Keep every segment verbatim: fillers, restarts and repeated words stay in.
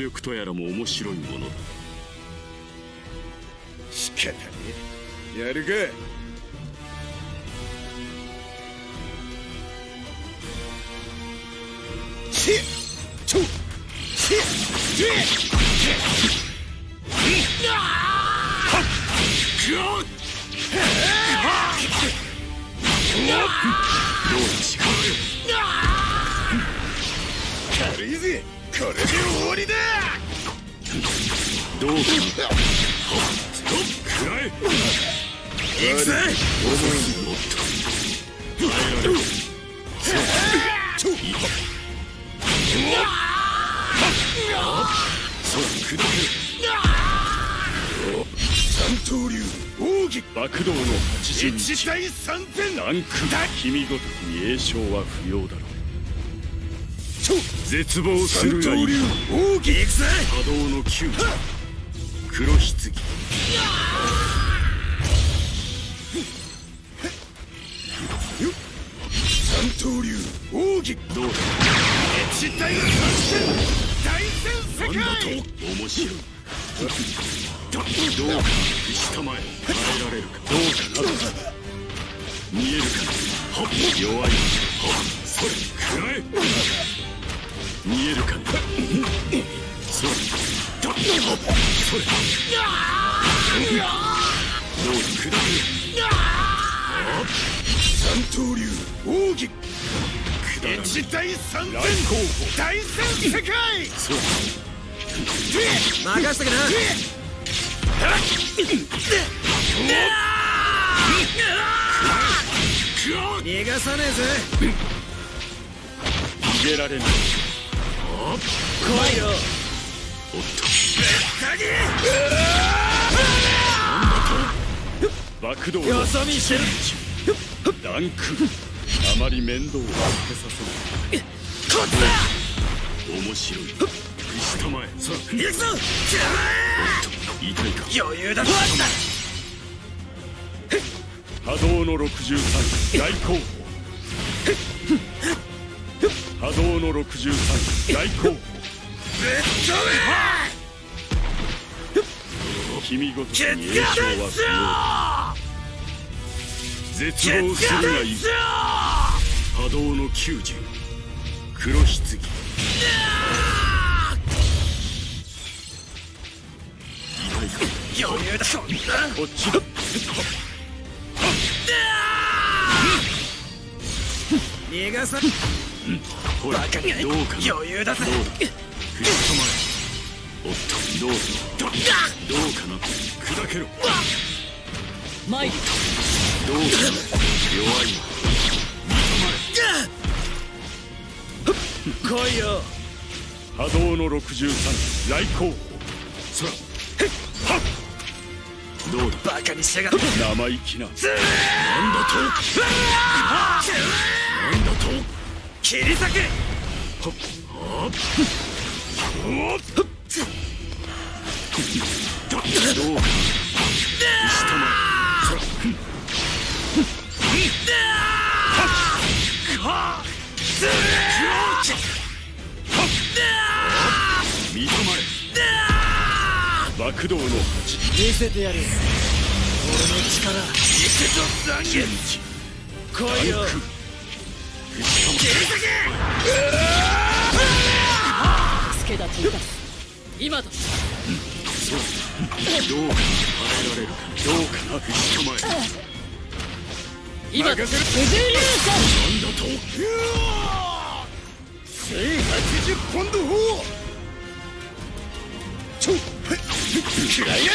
力とやらも面白いものだ。 仕方ねえ。やるか。チッチョッチッチッ軽いぜ。これで終わりだ。 どうかくらえ。 行くぜ。 おっと耐えられる。 ちょっそう砕ける。 三刀流奥義爆動のはちじゅうにち一対三千ランク君ごときに栄唱は不要だろう。 ちょ絶望するがいい。 三刀流奥義行くぜ。 波動の九鬼黒棺。 三刀流奥義どうだ。 一対三千大戦世界。 なんだと面白い。どうか石玉へ耐えられるか。どうかな。見えるか。はっ弱い。はっそれくらえ。見えるか。それだ。はっそれどうだ砕ける。 三刀流奥義一対三千大戦世界。 そう任しとけな。逃がさねえぜ。 逃げられない。 来いよ。 おっと爆動のよそ見してる。 ランクあまり面倒をかけさせない。 こっちだ。 面白い。石玉へさあ行くぞ。 痛いか。 余裕だ。 波動のろくじゅうさん大候補。波動のろくじゅうさん大候補。 ぶっ飛君ごときべ。 に栄唱は不要。絶望するがいい。波動のきゅうじゅう黒棺。 余裕だ。 こっちだ。 逃がさ。 ほらどうかな。 余裕だぜ。 どうだ藤玉へ。おっとどうだ。どうかな。砕けろ。 参る。 どうかな。弱いな。 来いよ。 波動のろくじゅうさん来候補。そらどうだ。 バカにしやがって。 生意気な。なんだと。なんだと。 切り裂け。 はっはっどうか。石玉そら見たまえ。爆動の八。 見せてやる。俺の力。行くぞ残月。来いよ。 石玉切り裂け。助けだついた。今だ。 そうどうか耐えられるか。どうかな石玉へ。 今だ。不十流さん。 なんだと。 千八十ポンド砲。ちょっくらえ。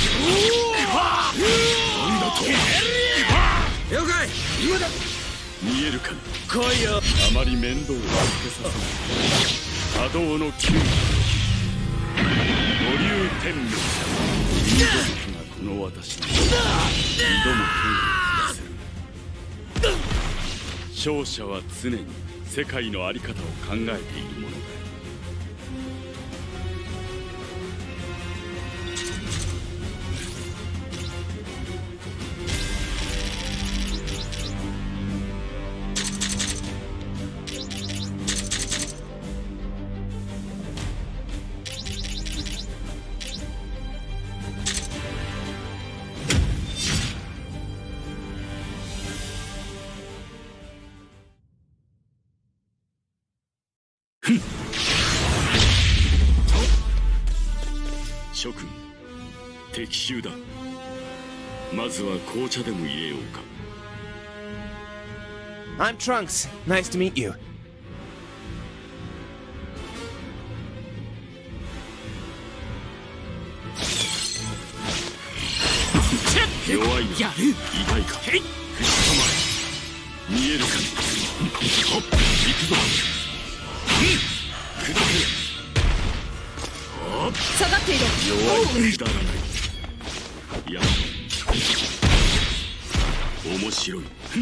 なんだと。 了解。 今だ。 見えるかな。 来いよ。 あまり面倒をかけさせない。波動の九五流天命。見事がこの私に二度も剣を下せる。勝者は常に世界の在り方を考えているものだ。 諸君、敵襲だ。まずは紅茶でも入れようか。 I'm Trunks. Nice to meet you. 弱いな。痛いか。口構え。見えるか。ほっ、行くぞ。砕ける。 下がっている。 弱い。くだらない。いや、面白い。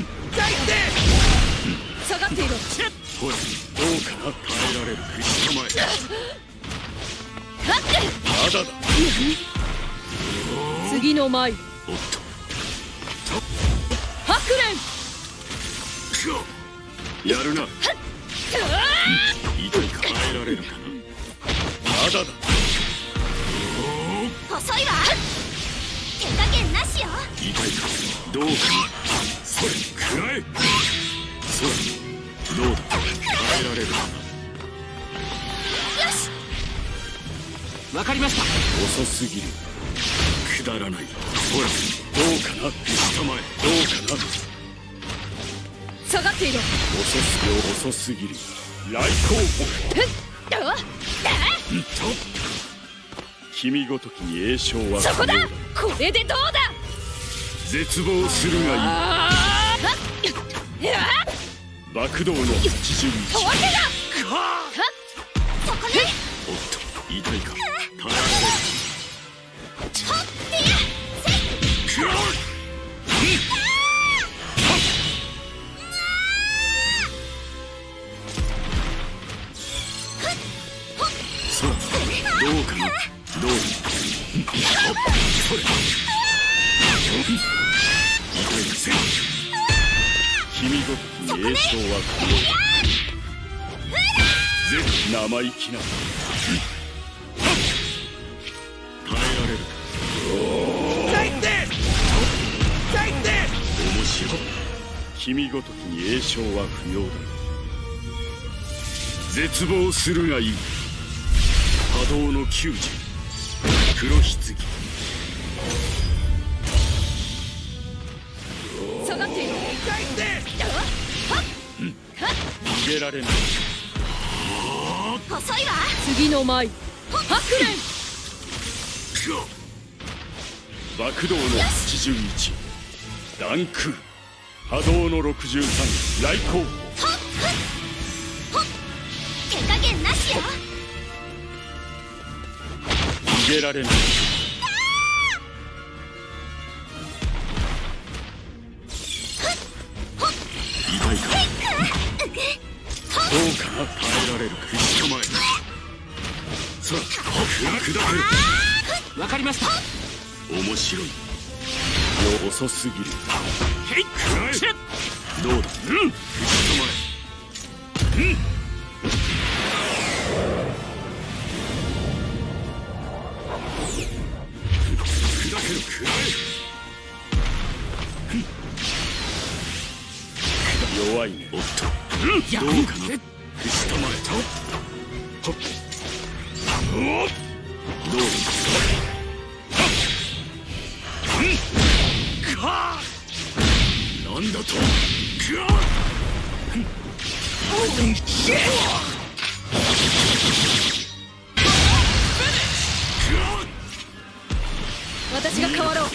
下がっている。 ほら、どうかな。耐えられる。口構え。まだだ。 次の舞。 おっと。 ハクレン。 やるな。痛いか。耐えられるかな。まだだ。 細いわ。手加減なしよ。 痛いか。どうかな。それ、くらえ。それ、どうだ。耐えられるかな。 よし。 わかりました。 遅すぎる。くだらない。ほら、どうかな。口構え。どうかな。 下がっている。 遅すぎる。遅すぎる。来航。君ごときに栄称はそこだ。これでどうだ。 絶望するがいい。爆動の七十一。 おわけだ。 そこね。 おっと、痛いか。耐えられる。 ちょっとや。せい。 そう、どうかな。どうだ。それ。痛いか。せい。君ごときに栄称はこのぜひ生意気な。耐えられるか。 痛いって痛いって。 面白い。君ごときに栄称は不要だ。絶望するがいい。波動の球児黒棺。 下がっている。 痛いって。 逃げられない。 細いわ。 次の舞。ハクレン。 爆動のはちじゅういち。弾空波動のろくじゅうさん。来航。 手加減なしよ。 逃げられない。痛いか。どうかな。耐えられるか。口構え。さあ、砕ける。 わかりました。 面白い。遅すぎる。へい、くらえ。どうだ。うん。口構え。うん。砕ける。くらえ。弱いね。おっと。どうかな。口構え。と。ほっ。どうだ。なんだと。 私が変わろう。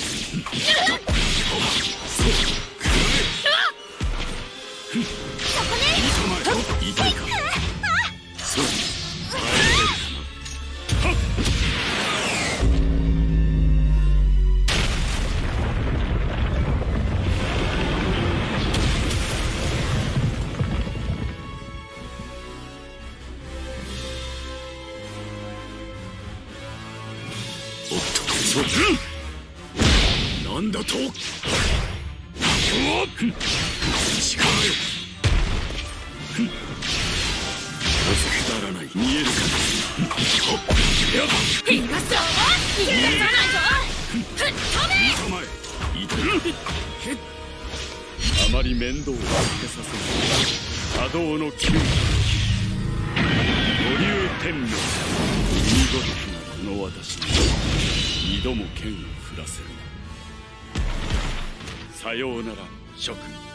そこね。 痛いか。そう。耐えられるかな。おっと、そう。なんだと。力よ。くだらない。見えるか。やっ。 逃がすぞ。逃がさないぞ。吹っ飛べ。 捕まえ。痛い。あまり面倒をかけさせない。波動の球。 度も剣を振らせるな。さようなら諸君。